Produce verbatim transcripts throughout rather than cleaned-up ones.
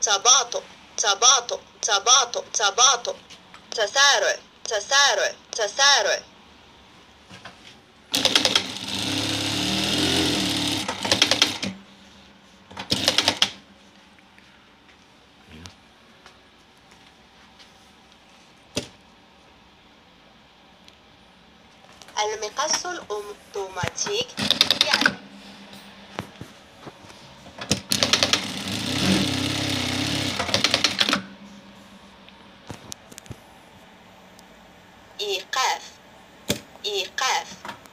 تباطؤ تباطؤ تباطؤ تباطؤ تسارع تسارع تسارع المقص الأوتوماتيك يعني إيقاف إيقاف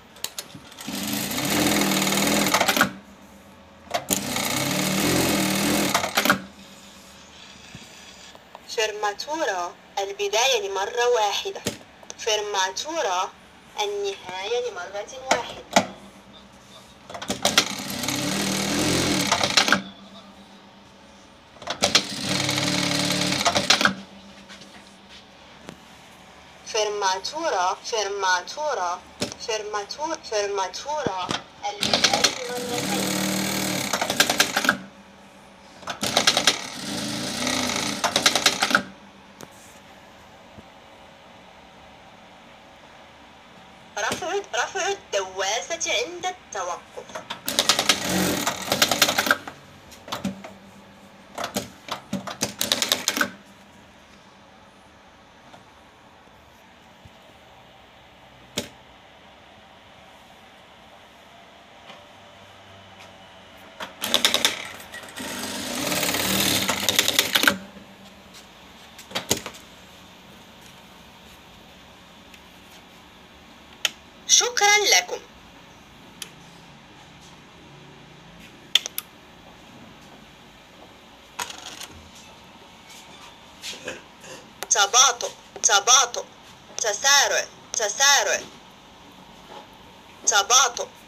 فرماتورا البداية لمرة واحدة فرماتورا النهاية لمرة واحدة فرماتورا فرماتورا فرماتور فرماتورا البداية لمرتين رفع رفع الدواسة عند التوقف شكرا لكم. تباطؤ تباطؤ تسارع تسارع تباطؤ